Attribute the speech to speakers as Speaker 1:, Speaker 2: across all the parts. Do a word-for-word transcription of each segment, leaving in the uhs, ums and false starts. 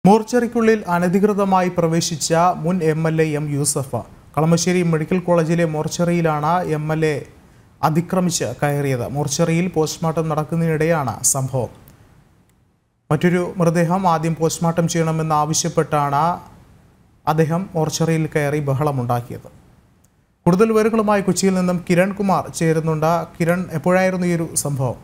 Speaker 1: മോർച്ചറിക്കുള്ളിൽ അനധികൃതമായി പ്രവേശിച്ച മുൻ M L A M Yusuf Kalamassery medical കോളേജിലെ മോർച്ചറിയിലാണ് എം എൽ എ അതിക്രമിച്ച് കയറിയത്. മോർച്ചറിയിൽ പോസ്റ്റ്മോർട്ടം നടക്കുന്നതിനിടെയാണ് സംഭവം. മറ്റൊരു മൃതദേഹം ആദ്യം പോസ്റ്റ്മോർട്ടം ചെയ്യണമെന്ന് ആവശ്യപ്പെട്ടാണ് അദ്ദേഹം മോർച്ചറിയിൽ കയറി ബഹളമുണ്ടാക്കിയത്. കൂടുതൽ വിവരങ്ങളുമായി കൊച്ചിയിൽ നിന്നും കിരൺ കുമാർ ചേരുന്നുണ്ട്. കിരൺ, എപ്പോഴായിരുന്നു ഈ ഒരു സംഭവം?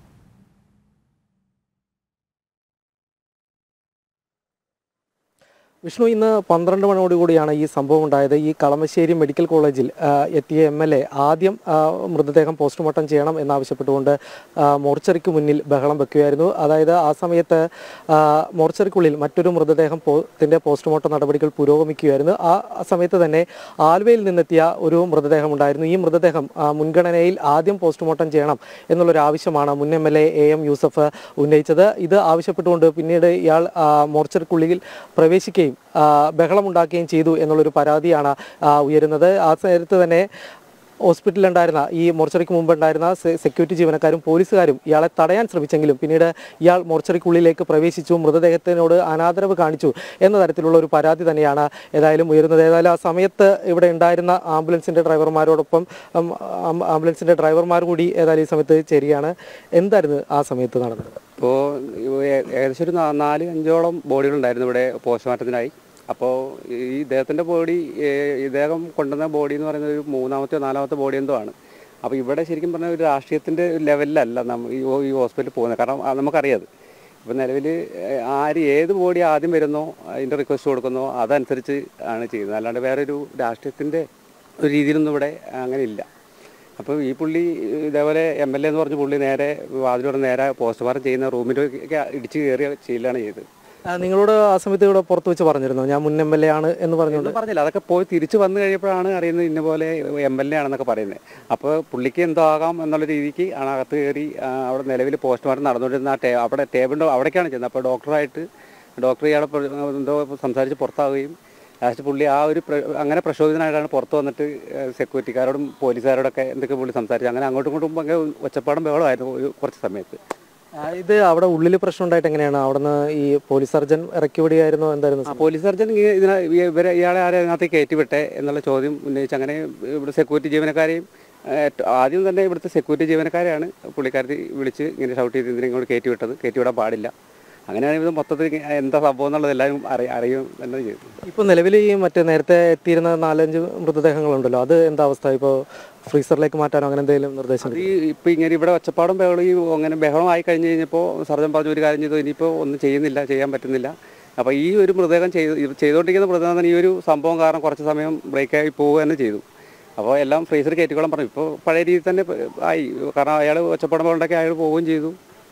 Speaker 2: വിഷ്ണു, ഇന്ന് പന്ത്രണ്ട് മണിയോടുകൂടിയാണ് ഈ സംഭവം ഉണ്ടായത്. ഈ കളമശ്ശേരി മെഡിക്കൽ കോളേജിൽ എത്തിയ എം എൽ എ ആദ്യം മൃതദേഹം പോസ്റ്റ്മോർട്ടം ചെയ്യണം എന്നാവശ്യപ്പെട്ടുകൊണ്ട് മോർച്ചറിക്ക് മുന്നിൽ ബഹളം വെക്കുകയായിരുന്നു. അതായത് ആ സമയത്ത് മോർച്ചറിക്കുള്ളിൽ മറ്റൊരു മൃതദേഹം ത്തിൻ്റെ പോസ്റ്റ്മോർട്ടം നടപടികൾ പുരോഗമിക്കുകയായിരുന്നു. ആ സമയത്ത് തന്നെ ആലുവയിൽ നിന്നെത്തിയ ഒരു മൃതദേഹം ഉണ്ടായിരുന്നു. ഈ മൃതദേഹം മുൻഗണനയിൽ ആദ്യം പോസ്റ്റ്മോർട്ടം ചെയ്യണം എന്നുള്ളൊരു ആവശ്യമാണ് മുൻ M L A A M Yusuf ഉന്നയിച്ചത്. ഇത് ആവശ്യപ്പെട്ടുകൊണ്ട് പിന്നീട് ഇയാൾ മോർച്ചറിക്കുള്ളിൽ പ്രവേശിക്കുകയും ബഹളമുണ്ടാക്കുകയും ചെയ്തു എന്നുള്ളൊരു പരാതിയാണ് ഉയരുന്നത്. ആ നേരത്ത് തന്നെ ഹോസ്പിറ്റലിലുണ്ടായിരുന്ന ഈ മോർച്ചറിക്ക് മുമ്പ് ഉണ്ടായിരുന്ന സെക്യൂരിറ്റി ജീവനക്കാരും പോലീസുകാരും ഇയാളെ തടയാൻ ശ്രമിച്ചെങ്കിലും പിന്നീട് ഇയാൾ മോർച്ചറിക്കുള്ളിലേക്ക് പ്രവേശിച്ചു, മൃതദേഹത്തിനോട് അനാദരവ് കാണിച്ചു എന്ന തരത്തിലുള്ള ഒരു പരാതി തന്നെയാണ് ഏതായാലും ഉയരുന്നത്. ഏതായാലും ആ സമയത്ത് ഇവിടെ ഉണ്ടായിരുന്ന ആംബുലൻസിൻ്റെ ഡ്രൈവർമാരോടൊപ്പം ആംബുലൻസിൻ്റെ ഡ്രൈവർമാർ കൂടി ഏതായാലും ഈ സമയത്ത് ചേരുകയാണ്. എന്തായിരുന്നു ആ സമയത്ത് നടന്നത്?
Speaker 3: ഇപ്പോൾ ഏകദേശം ഒരു നാല് അഞ്ചോളം ബോഡികളുണ്ടായിരുന്നു ഇവിടെ പോസ്റ്റ്മോർട്ടത്തിനായി. അപ്പോൾ ഈ ഇദ്ദേഹത്തിൻ്റെ ബോഡി ഇദ്ദേഹം കൊണ്ടുവന്ന ബോഡി എന്ന് പറയുന്നത് ഒരു മൂന്നാമത്തെ നാലാമത്തെ ബോഡി എന്തോ ആണ്. അപ്പോൾ ഇവിടെ ശരിക്കും പറഞ്ഞാൽ ഒരു രാഷ്ട്രീയത്തിൻ്റെ ലെവലിലല്ല നമ്മൾ ഈ ഈ ഹോസ്പിറ്റലിൽ പോകുന്നത്. കാരണം നമുക്കറിയാം ഇപ്പോൾ നിലവിൽ ആര് ഏത് ബോഡി ആദ്യം വരുന്നോ അതിൻ്റെ റിക്വസ്റ്റ് കൊടുക്കുന്നോ അതനുസരിച്ച് ആണ് ചെയ്യുന്നത്. അല്ലാണ്ട് വേറെ ഒരു രാഷ്ട്രീയത്തിൻ്റെ ഒരു രീതിയിലൊന്നും ഇവിടെ അങ്ങനെ ഇല്ല. അപ്പോൾ ഈ പുള്ളി ഇതേപോലെ എം എൽ എ എന്ന് പറഞ്ഞ പുള്ളി നേരെ വാതിലൂടെ നേരെ പോസ്റ്റ്മോർട്ടം ചെയ്യുന്ന റൂമിലൊക്കെ ഇടിച്ച് കയറിയ ചെയ്യലാണ് ചെയ്തത്.
Speaker 2: നിങ്ങളോട് ആ സമയത്ത് ഇവിടെ പുറത്ത് വെച്ച് പറഞ്ഞിരുന്നു ഞാൻ മുൻ എം എൽ എ ആണ് എന്ന് പറഞ്ഞുകൊണ്ട്?
Speaker 3: പറഞ്ഞില്ല, അതൊക്കെ പോയി തിരിച്ച് വന്നു കഴിയുമ്പോഴാണ് അറിയുന്നത് ഇന്ന പോലെ എം എൽ എ ആണെന്നൊക്കെ പറയുന്നത്. അപ്പോൾ പുള്ളിക്ക് എന്തോ ആകാം എന്നുള്ള രീതിക്ക് ആണ് അകത്ത് കയറി അവിടെ നിലവിൽ പോസ്റ്റ്മോർട്ടം നടന്നുകൊണ്ടിരുന്ന ആ ടേ അവിടെ ടേബിളിൻ്റെ അവിടേക്കാണ് ചെന്നത്. അപ്പോൾ ഡോക്ടറായിട്ട് ഡോക്ടർ ഇയാളെ എന്തോ സംസാരിച്ച് പുറത്താവുകയും ലാസ്റ്റ് പുള്ളി ആ ഒരു അങ്ങനെ പ്രക്ഷോഭിതനായിട്ടാണ് പുറത്ത് വന്നിട്ട് സെക്യൂരിറ്റിക്കാരോടും പോലീസുകാരോടൊക്കെ എന്തൊക്കെ പുള്ളി സംസാരിച്ചു. അങ്ങനെ അങ്ങോട്ടും ഇങ്ങോട്ടും അങ്ങനെ ഒച്ചപ്പാടും ബഹളമായിരുന്നു ഒരു കുറച്ച് സമയത്ത്.
Speaker 2: ഇത് അവിടെ ഉള്ളിൽ പ്രശ്നം ഉണ്ടായിട്ട് എങ്ങനെയാണ് അവിടുന്ന് ഈ പോലീസ് സർജൻ ഇറക്കി വിടുകയായിരുന്നോ എന്തായിരുന്നു?
Speaker 3: പോലീസ് സർജൻ ഇതിനെ ഇവരെ ഇയാളെ ആരെ അതിനകത്ത് കയറ്റിവിട്ടെ എന്നുള്ള ചോദ്യം ഉന്നയിച്ച് അങ്ങനെ ഇവിടെ സെക്യൂരിറ്റി ജീവനക്കാരെയും ആദ്യം തന്നെ ഇവിടുത്തെ സെക്യൂരിറ്റി ജീവനക്കാരെയാണ് പുള്ളിക്കാരത്തി വിളിച്ച് ഇങ്ങനെ ഷൗട്ട് ചെയ്ത് ഇതിനെ ഇങ്ങോട്ട് കയറ്റിവിട്ടത്. കയറ്റിവിടാൻ പാടില്ല. അങ്ങനെയാണ് ഇത് മൊത്തത്തിൽ എന്താ സംഭവം എന്നുള്ളത് എല്ലാവരും അറിയ അറിയും തന്നെ ചെയ്തു.
Speaker 2: ഇപ്പോൾ നിലവിൽ ഈ മറ്റേ നേരത്തെ എത്തിയിരുന്ന നാലഞ്ച് മൃതദേഹങ്ങളുണ്ടല്ലോ, അത് എന്താ അവസ്ഥ? ഇപ്പോൾ ഫ്രീസറിലേക്ക് മാറ്റാനോ അങ്ങനെ എന്തെങ്കിലും നിർദ്ദേശം?
Speaker 3: ഈ ഇപ്പോൾ ഇങ്ങനെ ഇവിടെ ഒച്ചപ്പാടും ബഹളം ഈ അങ്ങനെ ബഹളമായി കഴിഞ്ഞ് കഴിഞ്ഞപ്പോൾ സർജൻ പറഞ്ഞു ഒരു കാര്യം ചെയ്തു, ഇനിയിപ്പോൾ ഒന്നും ചെയ്യുന്നില്ല, ചെയ്യാൻ പറ്റുന്നില്ല. അപ്പോൾ ഈ ഒരു മൃതദേഹം ചെയ്ത് ചെയ്തുകൊണ്ടിരിക്കുന്ന മൃതദേഹം ഈ ഒരു സംഭവം കാരണം കുറച്ച് സമയം ബ്രേക്കായി പോവുക തന്നെ ചെയ്തു. അപ്പോൾ എല്ലാം ഫ്രീസർ കയറ്റിക്കോളാൻ പറഞ്ഞു. ഇപ്പോൾ പഴയ രീതിയിൽ തന്നെ ആയി. കാരണം അയാൾ ഒച്ചപ്പാടും ബഹളമൊക്കെ അയാൾ പോവുകയും ചെയ്തു.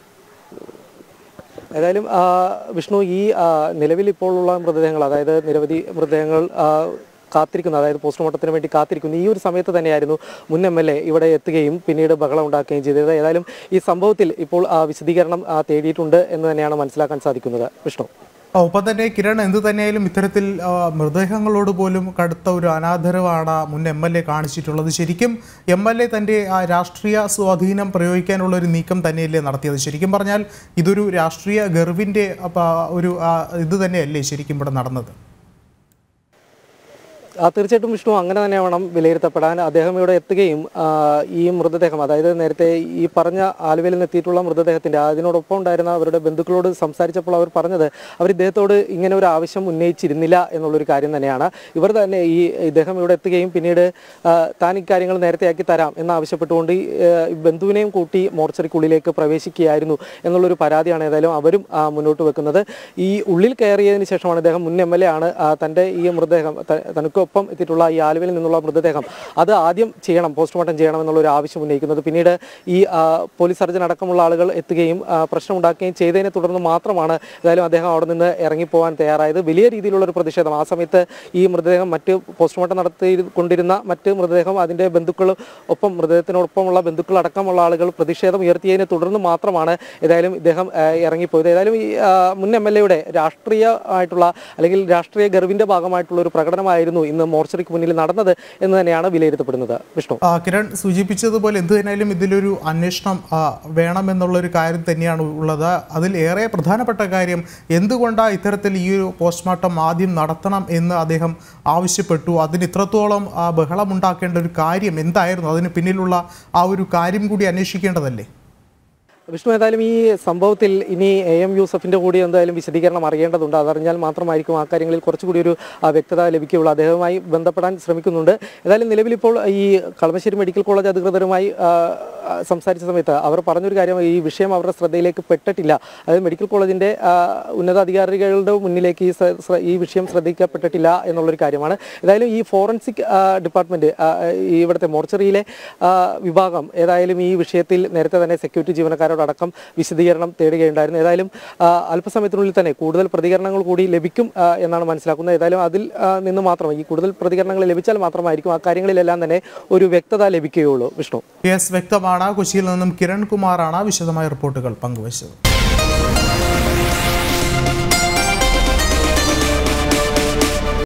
Speaker 2: ഏതായാലും വിഷ്ണു, ഈ നിലവിൽ ഇപ്പോഴുള്ള മൃതദേഹങ്ങൾ, അതായത് നിരവധി മൃതദേഹങ്ങൾ കാത്തിരിക്കുന്നു, അതായത് പോസ്റ്റ്മോർട്ടത്തിന് വേണ്ടി കാത്തിരിക്കുന്നു. ഈ ഒരു സമയത്ത് തന്നെയായിരുന്നു മുൻ എം എൽ എ ഇവിടെ എത്തുകയും പിന്നീട് ബഹളം ഉണ്ടാക്കുകയും ചെയ്തത്. ഏതായാലും ഈ സംഭവത്തിൽ ഇപ്പോൾ വിശദീകരണം തേടിയിട്ടുണ്ട് എന്ന് തന്നെയാണ് മനസ്സിലാക്കാൻ സാധിക്കുന്നത്. വിഷ്ണു,
Speaker 1: ഒപ്പം തന്നെ കിരൺ, എന്ത് തന്നെയായാലും ഇത്തരത്തിൽ മൃതദേഹങ്ങളോട് പോലും കടുത്ത ഒരു അനാദരവാണ് മുൻ എം എൽ എ കാണിച്ചിട്ടുള്ളത്. ശരിക്കും എം എൽ എ തൻ്റെ രാഷ്ട്രീയ സ്വാധീനം പ്രയോഗിക്കാനുള്ള ഒരു നീക്കം തന്നെയല്ലേ നടത്തിയത്? ശരിക്കും പറഞ്ഞാൽ ഇതൊരു രാഷ്ട്രീയ ഗർവിൻ്റെ ഒരു ഇത് തന്നെയല്ലേ ശരിക്കും ഇവിടെ നടന്നത്?
Speaker 2: തീർച്ചയായിട്ടും വിഷ്ണു, അങ്ങനെ തന്നെ വേണം വിലയിരുത്തപ്പെടാൻ. അദ്ദേഹം ഇവിടെ എത്തുകയും ഈ മൃതദേഹം, അതായത് നേരത്തെ ഈ പറഞ്ഞ ആലുവയിൽ നിന്ന് എത്തിയിട്ടുള്ള മൃതദേഹത്തിൻ്റെ അതിനോടൊപ്പം ഉണ്ടായിരുന്ന അവരുടെ ബന്ധുക്കളോട് സംസാരിച്ചപ്പോൾ അവർ പറഞ്ഞത് അവർ ഇദ്ദേഹത്തോട് ഇങ്ങനെ ഒരു ആവശ്യം ഉന്നയിച്ചിരുന്നില്ല എന്നുള്ളൊരു കാര്യം തന്നെയാണ്. ഇവർ തന്നെ ഈ ഇദ്ദേഹം ഇവിടെ എത്തുകയും പിന്നീട് താൻ ഇക്കാര്യങ്ങൾ നേരത്തെയാക്കി തരാം എന്നാവശ്യപ്പെട്ടുകൊണ്ട് ബന്ധുവിനെയും കൂട്ടി മോർച്ചറിക്കുള്ളിലേക്ക് പ്രവേശിക്കുകയായിരുന്നു എന്നുള്ളൊരു പരാതിയാണ് ഏതായാലും അവരും മുന്നോട്ട് വെക്കുന്നത്. ഈ ഉള്ളിൽ കയറിയതിന് ശേഷമാണ് ഇദ്ദേഹം മുൻ എം എൽ എ ആണ് തൻ്റെ ഈ മൃതദേഹം തനിക്ക് ഒപ്പം എത്തിയിട്ടുള്ള ഈ ആലുവയിൽ നിന്നുള്ള മൃതദേഹം അത് ആദ്യം ചെയ്യണം, പോസ്റ്റ്മോർട്ടം ചെയ്യണം എന്നുള്ളൊരു ആവശ്യം ഉന്നയിക്കുന്നത്. പിന്നീട് ഈ പോലീസ് സർജൻ അടക്കമുള്ള ആളുകൾ എത്തുകയും പ്രശ്നം ഉണ്ടാക്കുകയും ചെയ്തതിനെ തുടർന്ന് മാത്രമാണ് ഏതായാലും അദ്ദേഹം അവിടെ നിന്ന് ഇറങ്ങിപ്പോകാൻ തയ്യാറായത്. വലിയ രീതിയിലുള്ളൊരു പ്രതിഷേധം ആ സമയത്ത് ഈ മൃതദേഹം മറ്റ് പോസ്റ്റ്മോർട്ടം നടത്തിക്കൊണ്ടിരുന്ന മറ്റ് മൃതദേഹം അതിൻ്റെ ബന്ധുക്കൾ ഒപ്പം മൃതദേഹത്തിനൊപ്പമുള്ള ബന്ധുക്കൾ അടക്കമുള്ള ആളുകൾ പ്രതിഷേധം ഉയർത്തിയതിനെ തുടർന്ന് മാത്രമാണ് ഏതായാലും ഇദ്ദേഹം ഇറങ്ങിപ്പോയത്. ഏതായാലും ഈ മുൻ എം എൽ എയുടെ രാഷ്ട്രീയമായിട്ടുള്ള അല്ലെങ്കിൽ രാഷ്ട്രീയ ഗർവിൻ്റെ ഭാഗമായിട്ടുള്ള ഒരു പ്രകടനമായിരുന്നു ഇന്ന് മോർച്ചറിക്ക് മുന്നിൽ നടന്നത് എന്ന് തന്നെയാണ് വിലയിരുത്തപ്പെടുന്നത്. വിഷ്ണു,
Speaker 1: കിരൺ സൂചിപ്പിച്ചതുപോലെ എന്ത് തന്നെയായാലും ഇതിലൊരു അന്വേഷണം വേണമെന്നുള്ളൊരു കാര്യം തന്നെയാണ് ഉള്ളത്. അതിൽ ഏറെ പ്രധാനപ്പെട്ട കാര്യം എന്തുകൊണ്ടാണ് ഇത്തരത്തിൽ ഈ ഒരു പോസ്റ്റ്മോർട്ടം ആദ്യം നടത്തണം എന്ന് അദ്ദേഹം ആവശ്യപ്പെട്ടു. അതിന് ഇത്രത്തോളം ബഹളമുണ്ടാക്കേണ്ട ഒരു കാര്യം എന്തായിരുന്നു? അതിന് പിന്നിലുള്ള ആ ഒരു കാര്യം കൂടി അന്വേഷിക്കേണ്ടതല്ലേ?
Speaker 2: വിഷ്ണു, ഏതായാലും ഈ സംഭവത്തിൽ ഇനി എ എം യൂസഫിൻ്റെ കൂടി എന്തായാലും വിശദീകരണം അറിയേണ്ടതുണ്ട്. അതറിഞ്ഞാൽ മാത്രമായിരിക്കും ആ കാര്യങ്ങളിൽ കുറച്ചുകൂടി ഒരു വ്യക്തത ലഭിക്കുകയുള്ളൂ. അദ്ദേഹവുമായി ബന്ധപ്പെടാൻ ശ്രമിക്കുന്നുണ്ട്. ഏതായാലും നിലവിലിപ്പോൾ ഈ കളമശ്ശേരി മെഡിക്കൽ കോളേജ് അധികൃതരുമായി സംസാരിച്ച സമയത്ത് അവർ പറഞ്ഞൊരു കാര്യം, ഈ വിഷയം അവരുടെ ശ്രദ്ധയിലേക്ക് പെട്ടിട്ടില്ല. അതായത് മെഡിക്കൽ കോളേജിൻ്റെ ഉന്നതാധികാരികളുടെ മുന്നിലേക്ക് ഈ ഈ വിഷയം ശ്രദ്ധിക്കപ്പെട്ടിട്ടില്ല എന്നുള്ളൊരു കാര്യമാണ്. ഏതായാലും ഈ ഫോറൻസിക് ഡിപ്പാർട്ട്മെൻറ്റ്, ഈ ഇവിടുത്തെ മോർച്ചറിയിലെ വിഭാഗം ഏതായാലും ഈ വിഷയത്തിൽ നേരത്തെ തന്നെ സെക്യൂരിറ്റി ജീവനക്കാർ അടക്കം വിശദീകരണം തേടുകയുണ്ടായിരുന്നു. ഏതായാലും അല്പസമയത്തിനുള്ളിൽ തന്നെ കൂടുതൽ പ്രതികരണങ്ങൾ കൂടി ലഭിക്കും എന്നാണ് മനസ്സിലാക്കുന്നത്. ഏതായാലും അതിൽ നിന്ന് മാത്രം ഈ കൂടുതൽ പ്രതികരണങ്ങൾ ലഭിച്ചാൽ മാത്രമായിരിക്കും ആ കാര്യങ്ങളിലെല്ലാം തന്നെ ഒരു വ്യക്തത ലഭിക്കുകയുള്ളൂ. വിഷ്ണു,
Speaker 1: യെസ്, വ്യക്തമാണ്. കൊച്ചിയിൽ നിന്നും കിരൺ കുമാറാണ് വിശദമായ റിപ്പോർട്ടുകൾ പങ്കുവച്ചത്.